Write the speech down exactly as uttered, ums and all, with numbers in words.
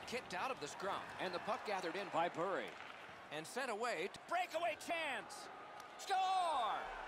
kicked out of the scrum. And the puck gathered in by Burry. And sent away. To breakaway chance. Score!